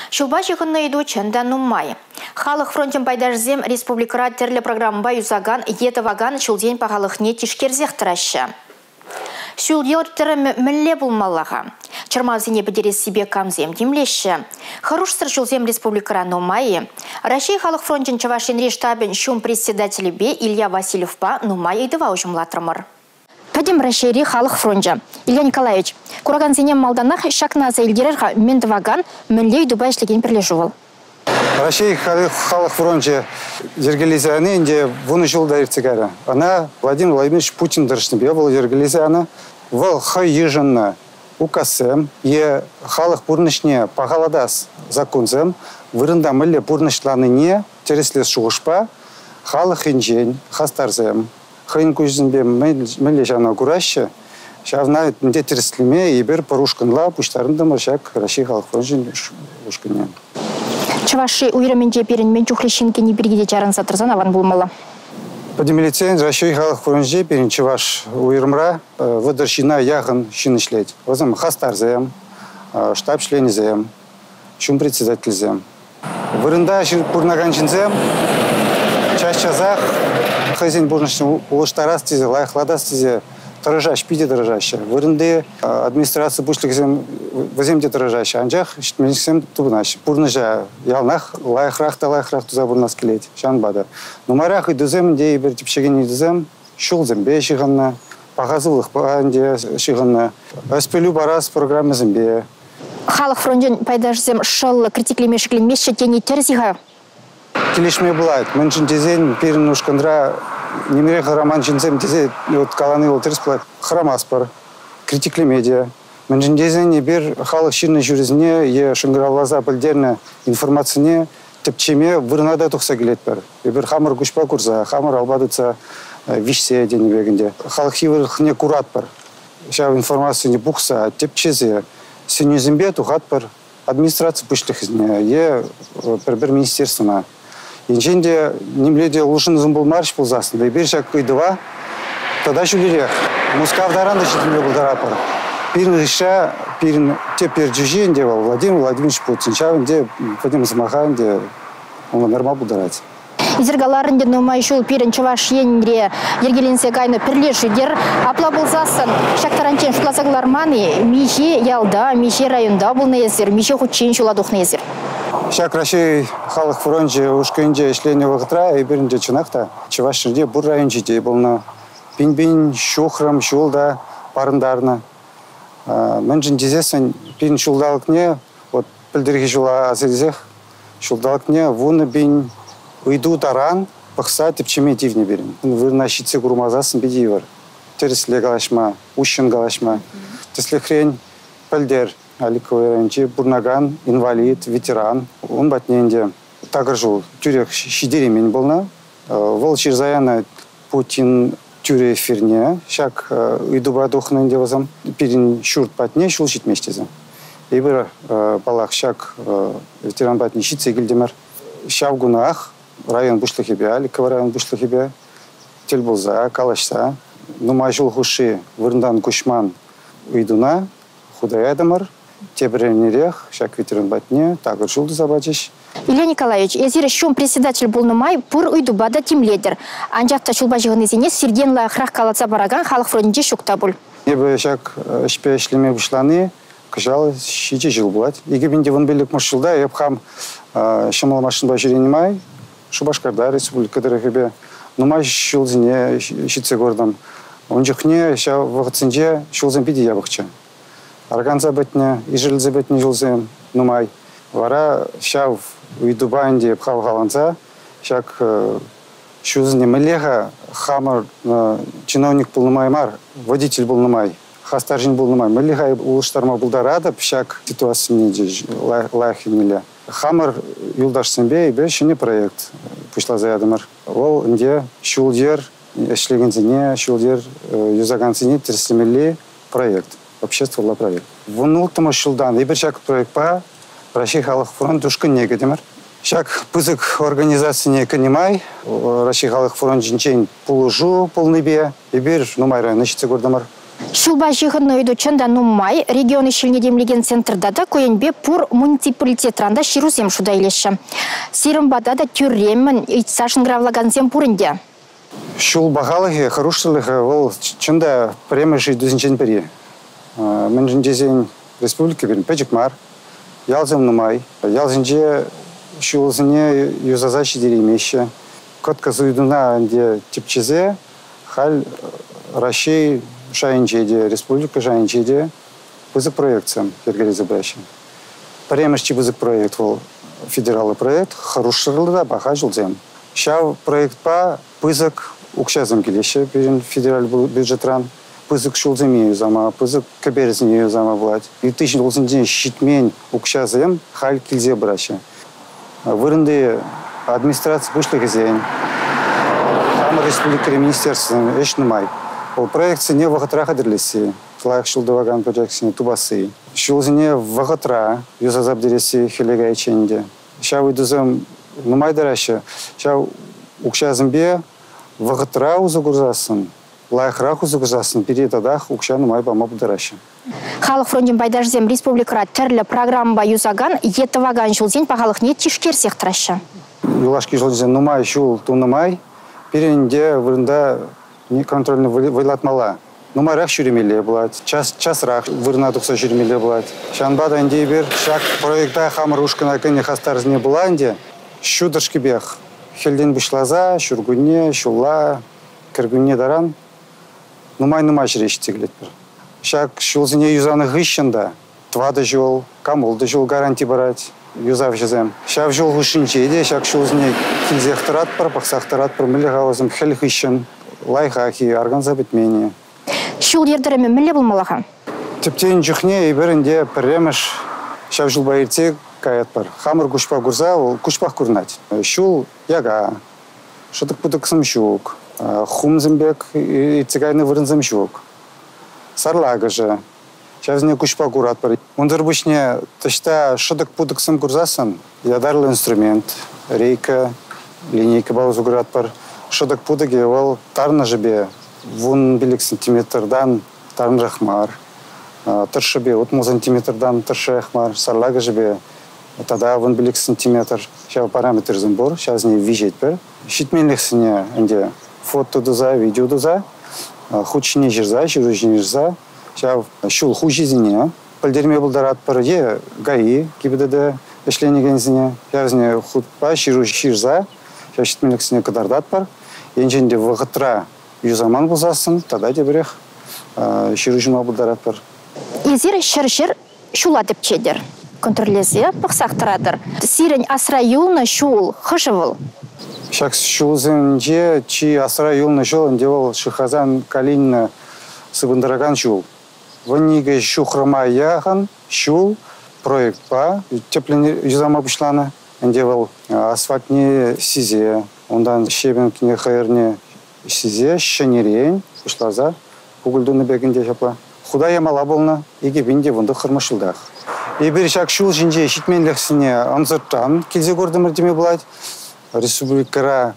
Шулбачы хынна иду чында нуммай. Халық фронтен пайдажзем республикара терлі программба юзаган еті ваган чулден пағалықне тишкерзех тыраща. Шулдер тірі мүлле булмаллаға. Чырмазыне бідерес себе камзем демлеші. Хороштыр чулзем республикара нуммай. Рашей халық фронтен чавашенре штабен шум председателі бе Илья Васильевпа нуммай идыва ұжымлатырмыр. Пәдем Рашейри халық фронтен. Илья Николаевич, кураган зенем малданах шакназа илдерерға мендваган мүлле идыба ішлеген бірлежуыл. Рашей халық фронте жергелизаны инде вуны жылда иртегара. Она Владимир Владимирович Путин дырышныбе был жергелизаны. Выл хай ежынна укасем, е халық пурнышне пағаладас законзем, вырында мүлле пурнышланыне тереслес шуғышпа, халық инжен, хастарзем, хайын көзінбе мүлле жана күрашшы, шавна мінде тереслеме ебір порушканла пуштарында маршак Рашей халық фронте ушканен. Чаваши уйраменде перенмен чухлещинки не перегиде чаран сатырзан аван булмала. Подемилицен Рашей халық фронте перен чаваш уйрамра выдыршина яғын шинышлет. Возым хастарзем, штаб-членізем, шум председательзем. Вырында пурнаганчинзем, чаш-чазах, хазин бурнышын улыштарас тезе, лайықладас тезе, тырыжаш, пиде тырыжашы. Вырынды администрация бушлыкзем воземде тырыжашы. Анжақ меншіксем тубынаш. Пурныжа ялнақ лайықрақ туза бурнас келет. Шанбады. Нумарақ үйдізем, де бір типшеген үйдізем, шулзем бе шығынна, пағазылық бағанде шығынна. Өспелю барас программызым бе. Халық фронтен пайдашызем шыл критиклемешікленмеші тені терзиға? Келешме бұлайды. Мүншін тезен перін ұшқындыра немере хараман жинзем тезе каланы ол терс бұлайды. Харамаспыр, критиклемедия. Мүншін тезен ебір халық ширны жүрізіне, е шыңғыралаза білдерні информацияне тіпчеме вырнада тұқса келет бір. Ебір хамыр күшпа күрза, хамыр албадыца вишсе денебегінде. Халық хивырықне курат бір. Шау информацияне бұқса, тіпчезе, сенюзімбе тұғат бір. Администрация пүшліхізіне, е бір министерствына. Инженде немледе лушынызым бұл марш болзасын. Бер шак көйдіва, тада шүлерек. Мускавдаран да шетімле бұлдарапыр. Пирін ғыша, пирін тепер жүжен де Владимир Владимирович Путин. Шавын Вадим Замахан де оны норма бұлдарады. Изергаларынде нумай шул пирін чаваш енре ергеленсе кайны пірлеш үдер. Апла болзасын, шақтаранчен шуласагларманы михе ялда, михе районда бұл незір, михе худчен шуладух незір. Шак Рашей халық фронте ушкенде ішлене вағытра, ебірінде чынақта. Чавашырде бұл районжеде болна. Пин-пин, шухрам, шулда, парындарына. Мүнжін дезесін, пин шулдалықне, пілдерге жула азелзех, шулдалықне, вуны бин ұйду таран, пықса тепчеме дивне берін. Вырна щитсе күрмазасын бедейвар. Тересле галашма, ущын галашма. Тесле хрень, пілдер. Аликовый районче, бурнаган, инвалид, ветеран. Он батненде тагыр жол тюрек шидеремен болна. Вол Чирзаяна Путин тюре ферне. Шак үйдуба дохненде возам. Перин шурт батне шул шитмештезем. Ебір балақ шак ветеран батне шитсе келдемер. Шавгунах район бушлахебе, Аликовый район бушлахебе. Тел болза, калашса. Нумай жол хуши вырндан кушман үйдуна. Худаядамар. Тебренерех, шак ветеран батне, тагыр жулды забачыш. Илья Николаевич, езір шум председатель болнымай, пұр үйдубада тимледер. Анжақта шулбажығын езіне сирден лайықрақ калатса бараган халық фронте шукта бұл. Ебі шак ішпе ішлеме бұшланы, күжалы шиче жыл болады. Егебінде вон белік мұш жылда, еп хам шымал машынба жүренімай, Шубашкарда республика дәрігебе, нумай шулзіне шитсе көрдім. Онжықне вағытсынже шулзын биде ябықчы. Арганза бетне, Ижелзе бетне жылзем, нумай. Вара шав уйдубаанде пхав-халанза, шак шузне мелеха хамар чиновник был нумаймар, водитель был нумай, хастаржин был нумай. Мелеха улыштарма булдарада, шак ситуация неде лайхи меле. Хамар юлдаш сенбе, и бешене проект пушла заядамар. Ол инде шулдер, эшлегензине, шулдер юзаганзине терслемели проект. Общество проект. Вон шулдан, и берчак проект по Рашей халық фронт душкан неге демер. Шак пызык организации не канимай, Рашей халық фронт жинчен пулужу полный бе, и бер нумай район нащице гордамар. Шулба жиғынны үйді чында нумай, регионы шіліне демлеген центрда да көйенбе пур муниципалитетранда ширусем шуда елеші. Сирымбада да тюремін үйтсашын гравлаган зем пурынде. Шул бағалығы, хорошылығы, ол чында премеші дүзінчен пері. Мен жіндезен республика берін пәчікмар, ялзым нумай, ялзынже шулзыне юзазаши деремеші. Котка зуйдуна анде типчезе, халь Россия Шайынчеде, республика Шайынчеде бізік проектсам кергелі забращен. Премешчі бізік проект ол федералы проект, хорошырылы да баға жылзем. Шау проект па бізік ұқшазым келеші берін федераль бюджетран. Бізік шулземе зама, бізік каберзіне зама болады. 2010 шитмен ұқшазым хал келзе бұрашы. Вырынды администрация бұшлығы зен. Хамы республика министерствосын ешнымай. Ол проекция не вағытра қадырлесі. Флайық шулдываған проекцияны тубасы. Шулзіне вағытра юзазап дересі хелега еченде. Шау үйдізім нумайдарашы. Шау ұқшазымбе вағытра ұзы күрзасын. Лайықрақ ұзы күрзасын. Передадақ ұқша нумай бама бұдарашы. Халық фронтен байдажзем республикара тірлі программа юзаган, етіваган жылден пағалық не тишкер сектірашы. Юлашки жылден нумай шул тунымай. Перенде вырында контрольно вылатмала. Нумайрақ жүремеле болады. Часырақ вырна тұқса жүремеле болады. Шанбада әнде бір шақ проекта хамыр ұшқына көне қастарызне бұла әнде. Шудыршки бех. Хелден бұшлаза, шүргүнне, шулла, кіргүнне даран. Нумай жүреші тегілет бір. Шақ шулзіне юзаны ғышында. Твады жол, камолды жол гаранти барать. Юзав жезем. Шақ жол ғышынче еде, шақ шулзіне кілзектірат бір, бақсақтырат бір, мүлі ғауызым хел ғышын. Лайхаки, органза бітмені. Шул ердірімі мүлі бұлмалаға? Тіптен жүхне ебірінде пірреміш шав жылба ерте каят бар. Хамыр күшпа күрза, ол күшпақ күрнат. Шул яга, шытық бұтықсым шук, хумзымбек ецігайны вырынзым шук. Сарлағы жы, шавзіне күшпа күрат бар. Ондар бұшне тышта шытық бұтықсым күрзасын, ядарлы инструмент, рейка, линейка баузу күрат бар. Шыдық пудыге ол тарны жібе, вон білік сантиметрдан тарны рахмар. Тұршы бе, 30 сантиметрдан тұршы рахмар. Сарлағы жібе, тада вон білік сантиметр. Шау параметр зымбор, шазіне вижет бір. Шитменліксіне әнде фото дұза, видео дұза, худшіне жерза, жүружіне жерза. Шау шул хужизіне. Пілдерме бұлдарат бір е гаи кебедеді ішленегензіне. Шазіне худпа, жүружі Шау шитменліксіне кадардат бар. Енженде вғытра юзаман бұлзасын, тада дебірех ширужыма бұлдарат бар. Езір шыр-шыр шула деп чедер. Контрлезе пықсақтырадыр. Сирен асыра юлны шул, хышывыл. Шак шулзенже, чи асыра юлны шул, ndевал шихазан калинны сыбындыраган шул. Ваниге шухрама яған шул проект ба, теплен юзама бұшланы. Ndевал асфальтне сизе. Ondan şebemkine hayırne size şenireyim, kuşlaza, Kugulduğunu beginde yapla. Худая мала болна, еге бенде вонды хырмашылдақ. Ебір шак шул жинже шитменліксіне анзырттан келзе көрдімір деме болады. Республикара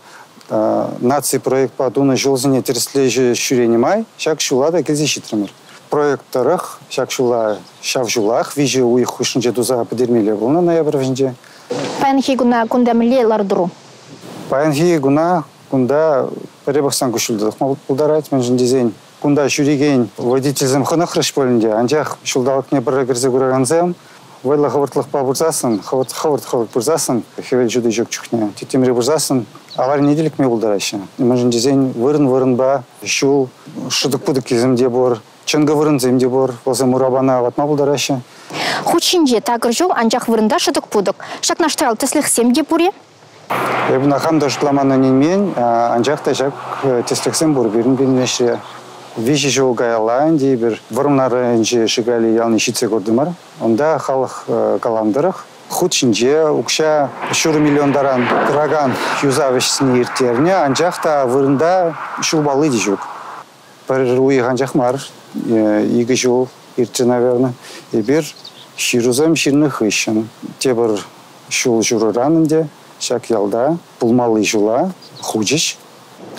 нации проект па дуны жолзіне терслежі шүрені май, шак шулада келзе шитрімір. Проекттарық, шак шула шав жулақ, вижі уйық хүшінже дузаға підермелі болна ноябр вжінде. Паянхи гуна кунда міле лардыру? Паянхи гуна кунда перебақсан күшілдіқ бұлдарайт мен жіндезен. Кунда шүреген водительзім қынық рыш бөлінде. Анжақ шулдалық не бір кірзе көрағанзем. Вайла хавыртлық па бұрзасын, хавырт бұрзасын, хевел жүді жүк чүхне. Тетемірі бұрзасын, авар неделік ме бұлдарайшы. Мен жіндезен вырын ба, шул шыдық бұдық кезімде бұр, чынғы вырын земде бұр, болсы мұрабана аватма бұлдарайшы. Хучинже тағыр жол анжақ вырында шыдық бұдық. Шақнаштырал тіслік семде бұре? Ебіна хамда жұтламаны ненмен, анжақ та жақ тіслік сем бұр берін бенешіре. Вещи жол гайландии бір вырымнары энже шигали ялны шитсе көрдімір. Онда халық каламдырық. Худшинже укша шуры миллиондаран кыраган юза вешсіне ертеріне анжақта вырында шулбалы дежук. Бір уйық анжақ мар, игі жол ерте, наверное. И бір ширузам ширны хыщын. Те бір шул журы ранынде, шак ялда, пулмалы жула, худшиш.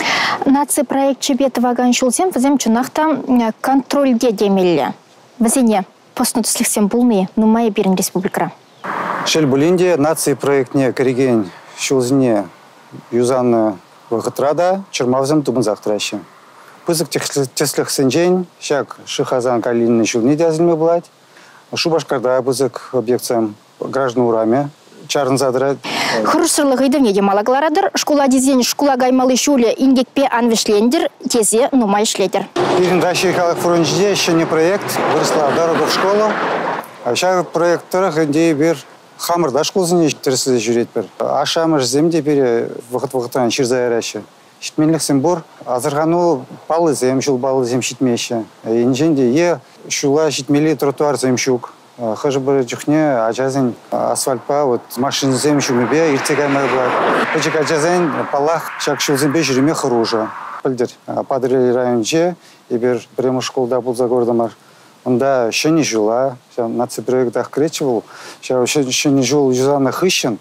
Наци проект чебеті ваган шулзем, візем чунақта контрольде демелі. Візене постнутсліксем бұлны, нумай берін республикара. Шел бұлінде наци проектне кіреген шулзіне юзанны вағытрада чырмавзым тубынзақ тұрайшы. Пызык теслих сенжен, шак шихазан калинны шулне дязылме бұлад. Шубашкарда пызык объектсам граждан ураме. Чарнзадыра. Хұрышырлық үйдіңе демалагларадыр. Школа дезен школа гаймалы шуле ингекпе анвешлендер, тезе нумай шледер. Ирин Рашей халық фронтжиде еще не проект. Выросла дорога в школу. А сейчас проект тұрық инде бір хамырда школзыне тірісі жүрет бір. Ашамыр земде бір вақыт-вақыттан шырзай әрәші. Шитменлік сымбор, азырғану палы зем, шул балы зем шитмеші. Инженде е шула шитмели тротуар зем шук. Хожу бір жүхне ажазын асфальтпа, вот машин зем шумебе, иртегаймай бұлар. Пөчек ажазын палах шак шул зембе жүреме хыружа. Пілдір, падырели районже, ебір біремі школда бұлза көрдімар. Онда шені жула, наци проектах кречевал, шені жул юзаны хыщен,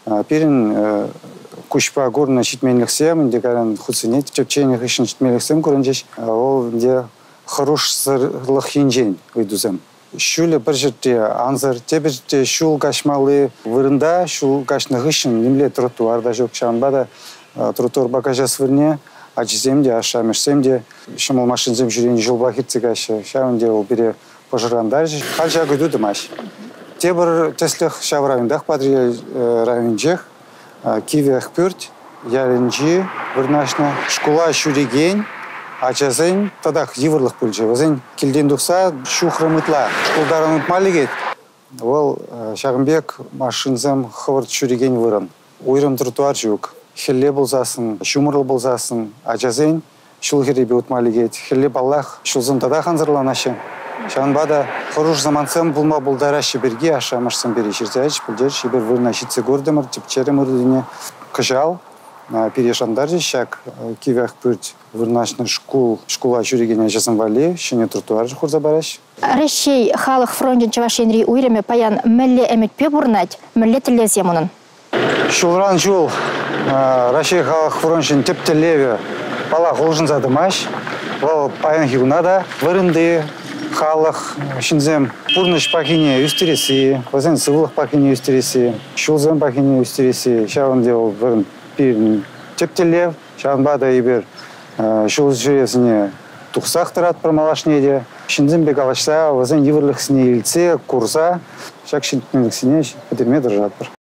перін күшпа горна шитменлік сем, инде каран хуцинет, чөпчені хыщен шитменлік сем көрінжеш, ол инде хорош сырлық хинжен өйдузем. Шуле бір жерде анзыр, те бір жерде шул кашмалы вырында, шул кашны хыщен, немле тротуарда жоқ чанбада, тротуар бакажа свырне, ачыземде, ашамешсемде, шымыл машинзем жүрен жол бақытцы кашы, шауынде ол бере пожырандар, қалжа көйдуді маш. Те бір теслих шав райондақ падрия районжех, кивех пүрт, ярынжи, вырнашна, школа шүреген, ачазен, тадақ еврлық пүлжі. Өзен келден дұқса, шухрымытла, школдарын ұтмалы кет. Ол шағынбек машинзем хывырт шүреген вырын. Ойрым тротуар жүк. Хелле болзасын, шумырлы болзасын, ачазен, шул херебе ұтмалы кет. Хелле баллах, шулзым тадақ анзырланашы. Шағынбада құруш заманцем бұлма бұлдарашы берге ашамашсын бері жерзайш, білдер, шебер вырна шитсе көрдімір, тіпчері мұрдыне күжал, перешандар жешак, кивях пүрт вырнашны школа жүреген ажасын вали, шыне тротуар құрза бараш. Рәшей халық фронтен чавашенри уйреме паян мәлле әмітпе бұрнать, мәлле тілезе мұнын. Шулран жол Рашей халық фронтен тептелеве пала қолжын задымаш, ол паян хигунада вырынды халық шинзем пурныш пакине үстересі, өзен сывылық пакине үстересі, шулзем пакине үстересі, шауынде ол вырын пирін тептелев, шауынбада ебер шул жүресіне тұқсақ тұрат пырмалашнеде, шинзем бек алашса, өзен еврліксіне елце, курса, шак шинтменліксіне бітірме дұржат бір.